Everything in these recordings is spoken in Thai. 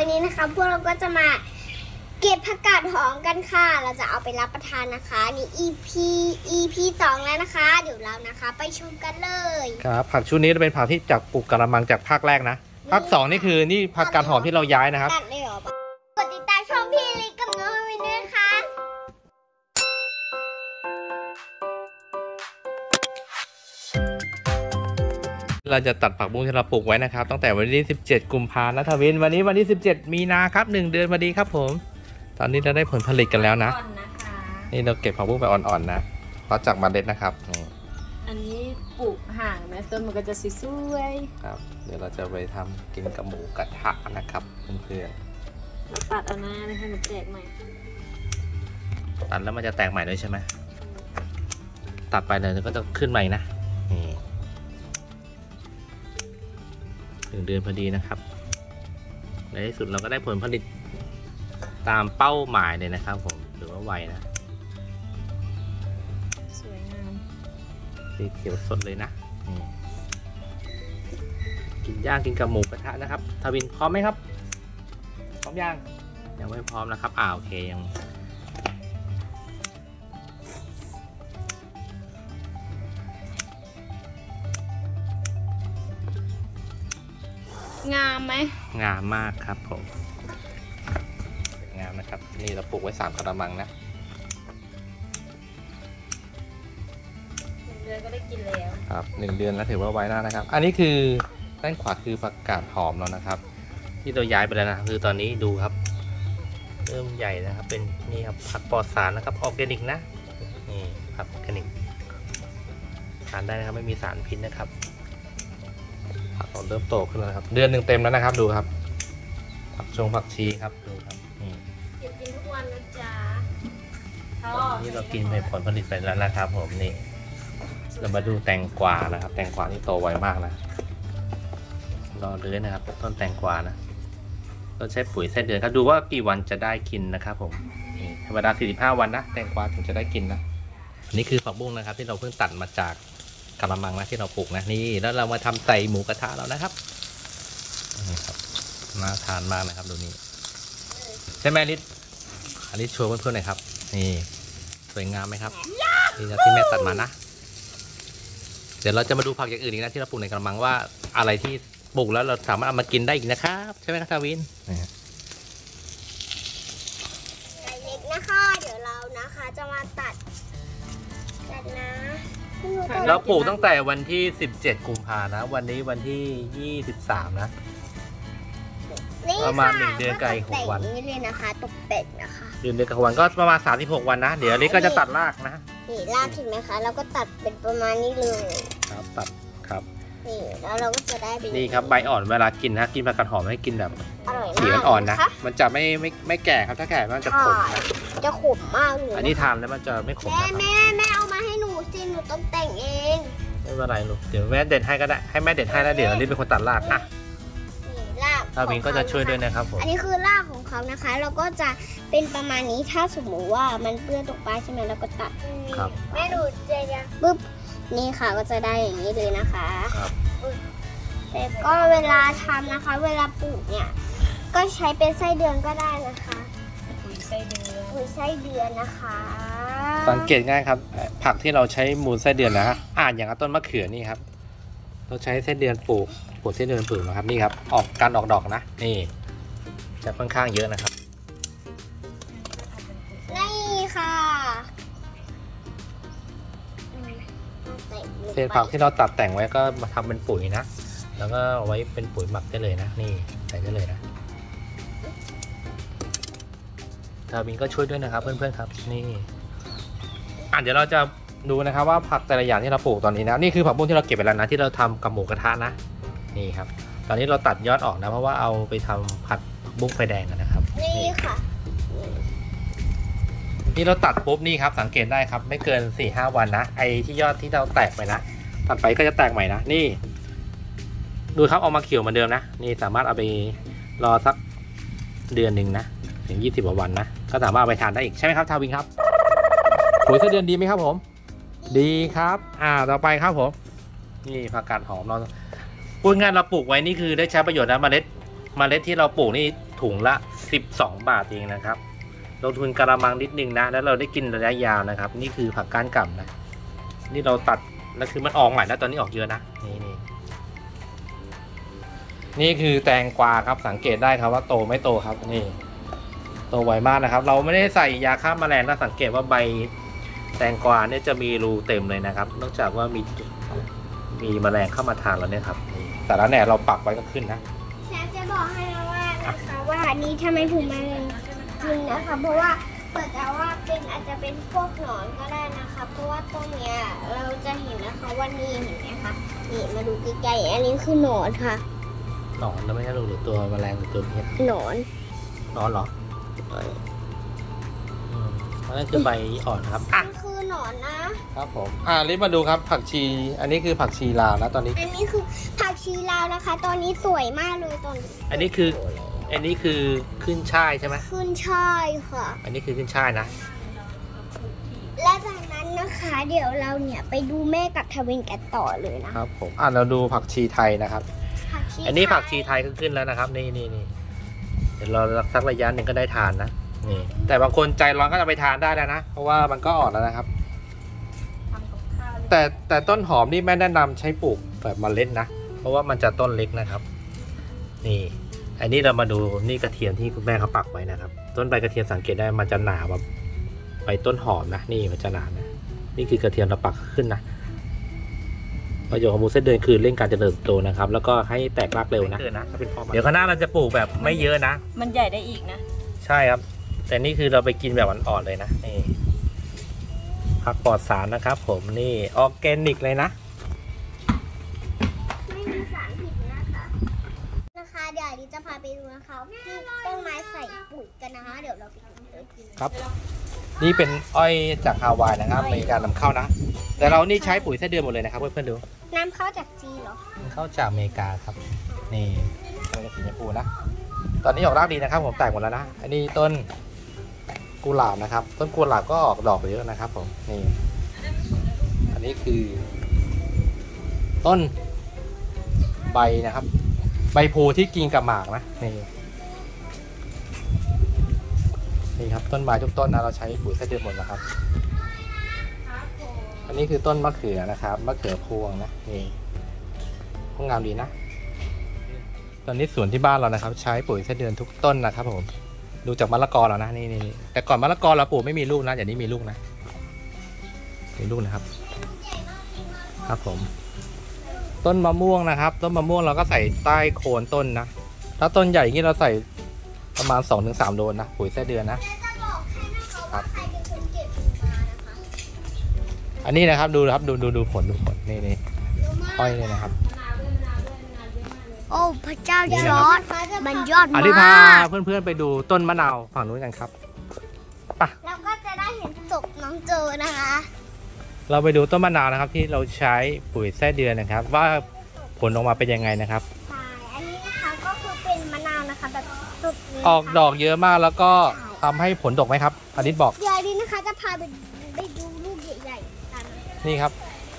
วันนี้นะคะพวกเราก็จะมาเก็บผักกาดหอมกันค่ะเราจะเอาไปรับประทานนะคะนี่ EP 2แล้วนะคะเดี๋ยวเรานะคะไปชมกันเลยครับผักชุดนี้จะเป็นผักที่จากปลูกกระมังจากภาคแรกนะภาค2นี่คือนี่ผักกาดหอมที่เราย้ายนะครับตัดเลยเหรอกดติดตามช่องพี่ลิกับน้องวินด้วยค่ะเราจะตัดผักบุ้งที่เราปลูกไว้นะครับตั้งแต่วันที่17กุมภาพันธ์นะทวินวันนี้วันที่17มีนาครับ1เดือนพอดีครับผมตอนนี้เราได้ผลผลิตกันแล้วนะนี่เราเก็บผักบุ้งไปอ่อนๆนะเพราะจากเมล็ดนะครับอันนี้ปลูกห่างนะต้นมันก็จะสวยๆครับเดี๋ยวเราจะไปทำกินกับหมูกระทะนะครับเพื่อนๆตัดเอาหน้านะคะมันแตกใหม่ตัดแล้วมันจะแตกใหม่ด้วยใช่ไหมตัดไปเลยก็จะขึ้นใหม่นะนี่1เดือนพอดีนะครับในที่สุดเราก็ได้ผลผลิตตามเป้าหมายเลยนะครับผมหรือว่าไวนะสวยงามสีเขียวสดเลยนะกินย่างกินกับหมูกระทะนะครับทวินพร้อมไหมครับพร้อมยังไม่พร้อมนะครับโอเคยังงามไหมงามมากครับผมงามนะครับนี่เราปลูกไว้3กระมังนะ 1 เดือนก็ได้กินแล้วครับ1 เดือนแล้วถือว่าไว้หน้านะครับอันนี้คือด้านขวาคือผักกาดหอมแล้วนะครับที่เราย้ายไปแล้วนะคือตอนนี้ดูครับเริ่มใหญ่นะครับเป็นนี่ครับผักปลอดสารนะครับออร์แกนิกนะนี่ผักออร์แกนิกทานได้นะครับไม่มีสารพิษนะครับผักเริ่มโตขึ้นแล้วครับเดือน1เต็มแล้วนะครับดูครับผักชีครับดูครับเก็บกินทุกวันนะจ๊ะนี่เรากินไปผลผลิตไปแล้วนะครับผมนี่เรามาดูแตงกวานะครับแตงกวานี่โตไวมากนะรอเลยนะครับต้นแตงกวานะเราใช้ปุ๋ยไส้เดือนครับดูว่ากี่วันจะได้กินนะครับผมนี่ธรรมดา45วันนะแตงกวาถึงจะได้กินนะนี่คือผักบุ้งนะครับที่เราเพิ่งตัดมาจากกระมังนะที่เราปลูกนะนี่แล้วเรามาทำใส่หมูกระทะแล้วนะครับนี่ครับน่าทานมากนะครับดูนี่ใช่ไหมลิศอันนี้โชว์เพื่อนๆหน่อยครับนี่สวยงามไหมครับนี่ที่แม่ตัดมานะเดี๋ยวเราจะมาดูผักอย่างอื่นอีกนะที่เราปลูกในกระมังว่าอะไรที่ปลูกแล้วเราสามารถเอามากินได้อีกนะครับใช่ไหมครับทวินไก่เล็กนะคะเดี๋ยวเรานะคะจะมาตัดกันนะเราปลูกตั้งแต่วันที่17กุมภาพันธ์นะวันนี้วันที่23นะประมาณ1 เดือนกับอีก6 วันนี่เลยนะคะตกแต่งนะคะ 1 เดือนกับ6 วันก็ประมาณ36 วันนะเดี๋ยวนี้ก็จะตัดรากนะนี่รากเห็นไหมคะเราก็ตัดเป็นประมาณนี้เลยครับตัดครับนี่แล้วเราก็จะได้เป็นนี่ครับใบอ่อนเวลากินนะกินผักกาดหอมให้กินแบบอร่อยมากสีอ่อนนะมันจะไม่แก่ครับถ้าแก่มันจะขมนะจะขมมากเลยอันนี้ทานแล้วมันจะไม่ขมนะครับแม่เอามาให้หนูสิหนูต้องแต่งเองไม่เป็นไรลูกเดี๋ยวแม่เด็ดให้ก็ได้ให้แม่เด็ดให้แล้วเดี๋ยวรีบเป็นคนตัดรากอ่ะรากทวินก็จะช่วยด้วยนะครับผมอันนี้คือรากของเขานะคะเราก็จะเป็นประมาณนี้ถ้าสมมติว่ามันเปื้อนตกไปใช่ไหมเราก็ตัดครับแม่ดูเจียปุ๊บนี่ค่ะก็จะได้อย่างนี้เลยนะคะครับแต่ก็เวลาทำนะคะเวลาปลูกเนี่ยก็ใช้เป็นไส้เดือนก็ได้นะคะปุ๋ยไส้เดือนนะคะสังเกตง่ายครับผักที่เราใช้มูลไส้เดือนนะอย่างต้นมะเขือนี่ครับเราใช้ไส้เดือนปลูกไส้เดือนปลูกนะครับนี่ครับออกดอกนะนี่จะค่อนข้างเยอะนะครับนี่ค่ะเศษผักที่เราตัดแต่งไว้ก็มาทำเป็นปุ๋ยนะแล้วก็เอาไว้เป็นปุ๋ยหมักได้เลยนะนี่ใส่ได้เลยนะทาวินก็ช่วยด้วยนะครับเพื่อนๆครับนี่เดี๋ยวเราจะดูนะครับว่าผักแต่ละอย่างที่เราปลูกตอนนี้นะนี่คือผักบุ้งที่เราเก็บไปแล้วนะที่เราทำกับหมูกระทะนะนี่ครับตอนนี้เราตัดยอดออกนะเพราะว่าเอาไปทำผัดบุ้งไฟแดงกันนะครับนี่ค่ะนี่เราตัดปุ๊บนี่ครับสังเกตได้ครับไม่เกิน 4-5 วันนะไอ้ที่ยอดที่เราแตกไปนะตัดไปก็จะแตกใหม่นะนี่ดูครับเอามาเขียวเหมือนเดิมนะนี่สามารถเอาไปรอสักเดือนหนึ่งนะถึง20 กว่าวันนะก็สามารถเอาไปทานได้อีกใช่ไหมครับทาวินครับปุ๋ยไส้เดือนดีไหมครับผมดีครับต่อไปครับผมนี่ผักกาดหอมเราพูดง่ายเราปลูกไว้นี่คือได้ใช้ประโยชน์นะเมล็ดเมล็ดที่เราปลูกนี่ถุงละ12 บาทเองนะครับลงทุนกระมังนิดนึงนะแล้วเราได้กินระยะยาวนะครับนี่คือผักก้านก่ำนะนี่เราตัดแล้วคือมันออกใหม่แล้วตอนนี้ออกเยอะนะนี่คือแตงกวาครับสังเกตได้ครับว่าโตไม่โตครับนี่โตไวมากนะครับเราไม่ได้ใส่ยาฆ่าแมลงนะสังเกตว่าใบแตงกวาเนี่ยจะมีรูเต็มเลยนะครับนอกจากว่ามีแมลงเข้ามาทานแล้วเนี่ยครับแต่ละแหน่เราปักไว้ก็ขึ้นนะแชฟจะบอกให้นะว่านะคะว่าอันนี้ทำไมถึงมากินนะคะเพราะว่าเกิดแต่ว่าอาจจะเป็นพวกหนอนก็ได้นะคะเพราะว่าต้นเนี้ยเราจะเห็นนะคะว่านี่เห็นไหมคะนี่มาดูใกล้ๆอันนี้คือหนอนค่ะหนอนแล้วไม่ใช่หรือตัวแมลงหรือตัวเห็ดหนอนหนอนเหรอนั่นคือใบอ่อนครับอ่ะมันคือหนอนนะครับผมรีบมาดูครับผักชีอันนี้คือผักชีลาวนะตอนนี้อันนี้คือผักชีลาวนะคะ ตอนนี้สวยมากเลยตอนอันนี้คือขึ้นช่ายใช่ไหมขึ้นช่ายค่ะอันนี้คือขึ้นช่ายนะและจากนั้นนะคะเดี๋ยวเราเนี่ยไปดูแม่กับทวินกันต่อเลยนะครับผมเราดูผักชีไทยนะครับผักชีอันนี้ผักชีไทยก็ขึ้นแล้วนะครับนี่เดี๋ยวเราสักระยะหนึ่งก็ได้ทานนะนี่แต่บางคนใจร้อนก็จะไปทานได้แล้วนะเพราะว่ามันก็อ่อนแล้วนะครับทำกับข้าวแต่ต้นหอมนี่แม่แนะนำใช้ปลูกแบบเมล็ดนะเพราะว่ามันจะต้นเล็กนะครับนี่อันนี้เรามาดูนี่กระเทียมที่คุณแม่เขาปักไว้นะครับต้นใบกระเทียมสังเกตได้มันจะหนาแบบใบต้นหอมนะนี่มันจะหนานะนี่คือกระเทียมเราปักขึ้นนะประโยชน์ของมูสเส้นเดือนคือเร่งการเจริญเติบโตนะครับแล้วก็ให้แตกรากเร็วนะเดี๋ยวข้างหน้าเราจะปลูกแบบไม่เยอะนะมันใหญ่ได้อีกนะใช่ครับแต่นี่คือเราไปกินแบบอ่อนๆเลยนะนี่ผักปลอดสารนะครับผมนี่ออร์แกนิกเลยนะไม่มีสารผิดนะคะเดี๋ยวนี้จะพาไปดูนะคะที่ต้นไม้ใส่ปุ๋ยกันนะคะเดี๋ยวเราไปดูเลยครับนี่เป็นอ้อยจากฮาวายนะครับมีการนำเข้านะแต่เรานี่ใช้ปุ๋ยไส้เดือนหมดเลยนะครับเพื่อนๆดูน้ำเข้าจากจีนเหรอมันเข้าจากอเมริกาครับนี่ต้นสีชมพูนะตอนนี้ออกรากดีนะครับผมแตกหมดแล้วนะอันนี้ต้นกุหลาบนะครับต้นกุหลาบก็ออกดอกเยอะนะครับผมนี่อันนี้คือ ต้นใบนะครับ ใบโพที่กินกับหมากนะนี่ครับต้นไม้ทุกต้นนะเราใช้ปุ๋ยไส้เดือนหมดแล้วครับอันนี้คือต้นมะเขือนะครับมะเขือพวงนะนี่ก็งามดีนะตอนนี้สวนที่บ้านเรานะครับใช้ปุ๋ยไส้เดือนทุกต้นนะครับผมดูจากมะละกอแล้วนะนี่แต่ก่อนมะละกอเราปลูกไม่มีลูกนะอย่างนี้มีลูกนะมีลูกนะครับครับผมต้นมะม่วงนะครับต้นมะม่วงเราก็ใส่ใต้โคนต้นนะถ้าต้นใหญ่อย่างนี้เราใส่ประมาณ 2-3 โลนะปุ๋ยไส้เดือนนะจะบอกให้นะคะว่าใครเป็นคนเก็บมานะคะอันนี้นะครับดูนะครับดูผลนี่อ้อยนี่นะครับโอ้พระเจ้ายอดมันยอดอัมานนี้พาก เพื่อนๆไปดูต้นมะนาวฝั่งนู้นกันครับไปแล้วก็จะได้เห็นศพน้องโจนะคะเราไปดูต้นมะนาวนะครับที่เราใช้ปุ๋ยไส้เดือนนะครับ ว่าผลออกมาเป็นยังไงนะครับใช่อันนี้นะคะก็คือเป็นมะนาวนะคะแบบสุดเลยออกดอกเยอะมากแล้วก็ทำให้ผลดกไหมครับอนิตบอกเดี๋ยวนี้นะคะจะพาไปดูลูกใหญ่ๆกันนี่ครับ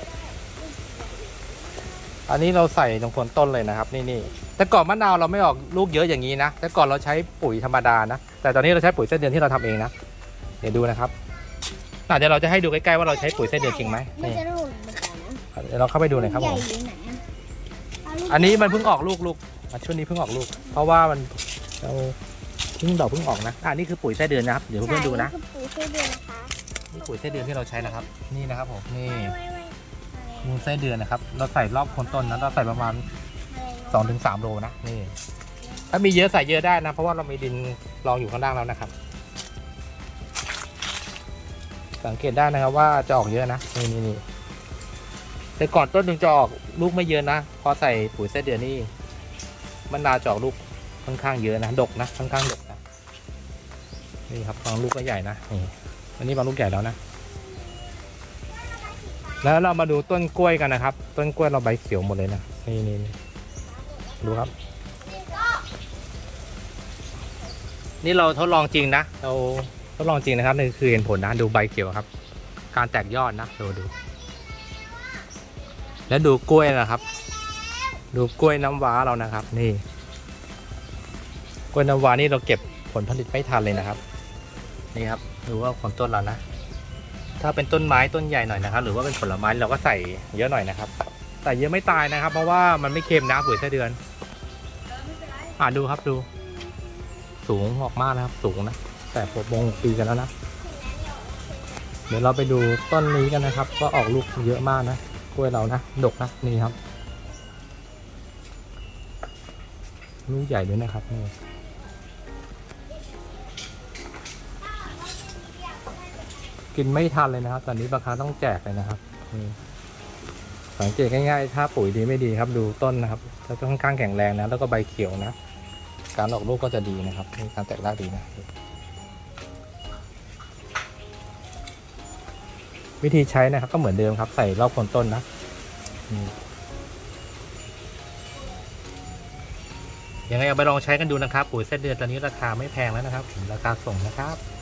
อันนี้เราใส่ลงโคนต้นเลยนะครับนี่แต่ก่อนมะนาวเราไม่ออกลูกเยอะอย่างนี้นะแต่ก่อนเราใช้ปุ๋ยธรรมดานะแต่ตอนนี้เราใช้ปุ๋ยไส้เดือนที่เราทำเองนะเดี๋ยวดูนะครับเดี๋ยวเราจะให้ดูใกล้ๆว่าเราใช้ปุ๋ยไส้เดือนจริงไหมมันนี่จะลูกเหมือนกันนะเดี๋ยวเราเข้าไปดูหน่อยครับใหผญ่มอยู่ไหนอะอันนี้มันเพิ่งออกลูกช่วงนี้เพิ่งออกลูกเพราะว่ามันเราเพิ่งออกนะนี่คือปุ๋ยไส้เดือนนะครับเดี๋ยวเพื่อนๆดูนะใช่คือปุ๋ยไส้เดือนนะคะนี่ปุ๋ยไส้เดือนที่เราใช้นะครับนี่นะครับผมนี่ไม่มูลไส้เดือนนะครับเราใส่รอบโคนต้นนะเราใส่ประมาณ 2-3 โลนะนี่ถ้ามีเยอะใส่เยอะได้นะเพราะว่าเรามีดินรองอยู่ข้างล่างแล้วนะครับสังเกตได้นะครับว่าจะออกเยอะนะนี่แต่ก่อนต้นหนึ่งจะออกลูกไม่เยอะนะพอใส่ปุ๋ยไส้เดือนนี่มะนาวจะออกลูกค่อนข้างเยอะนะดกนะค่อนข้างดกนะนี่ครับบางลูกก็ใหญ่นะนี่อันนี้บางลูกใหญ่แล้วนะแล้วเรามาดูต้นกล้วยกันนะครับต้นกล้วยเราใบเขียวหมดเลยนะนี่ดูครับนี่เราทดลองจริงนะเราทดลองจริงนะครับนี่คือเห็นผลนะดูใบเขียวครับ การแตกยอดนะดูแล้วดูกล้วยนะครับ ดูกล้วยน้ำว้าเรานะครับนี่ล้วยน้ำว้านี่เราเก็บผลผลิตไม่ทันเลยนะครับนี่ครับดูว่าผลต้นเรานะถ้าเป็นต้นไม้ต้นใหญ่หน่อยนะครับหรือว่าเป็นผลไม้เราก็ใส่เยอะหน่อยนะครับใส่เยอะไม่ตายนะครับ เพราะว่ามันไม่เค็มนะปุ๋ยไส้เดือนดูครับดูสูงออกมากนะครับสูงนะแต่6 ปีกันแล้วนะเดี๋ยวเราไปดูต้นนี้กันนะครับก็ออกลูกเยอะมากนะกล้วยเรานะดกนะนี่ครับลูกใหญ่ด้วยนะครับนี่กินไม่ทันเลยนะครับตอนนี้บางครั้งต้องแจกเลยนะครับนี่สังเกตง่ายๆถ้าปุ๋ยดีไม่ดีครับดูต้นนะครับถ้าค่อนข้างแข็งแรงนะแล้วก็ใบเขียวนะการออกลูกก็จะดีนะครับมีการแตกรากดีนะวิธีใช้นะครับก็เหมือนเดิมครับใส่รอบโคนต้นนะยังไงเอาไปลองใช้กันดูนะครับปุ๋ยไส้เดือนตอนนี้ราคาไม่แพงแล้วนะครับราคาส่งนะครับ